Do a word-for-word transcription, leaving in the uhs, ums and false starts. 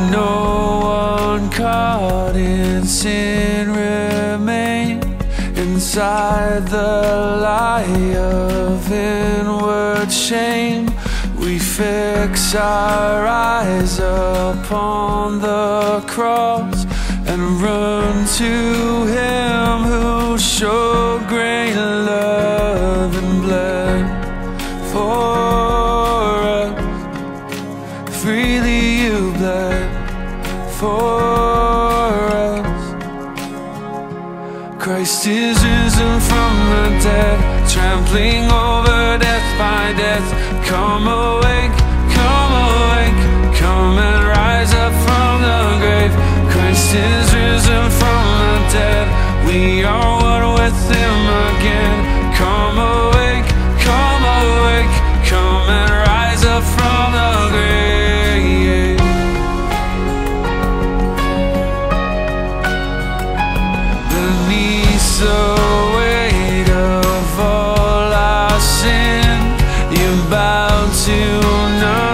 no one caught in sin remained inside the lie of inward shame. We fix our eyes upon the cross and run to Him who showed great love and bled for us. Freely you bled for us. Christ is risen from the dead, trampling over death by death. Come awake, come awake, come and rise up from the grave. Christ is risen from the dead, we are one with Him again. Come awake, come awake, come and rise up from the grave. Beneath the weight of all our sin, you bow to none.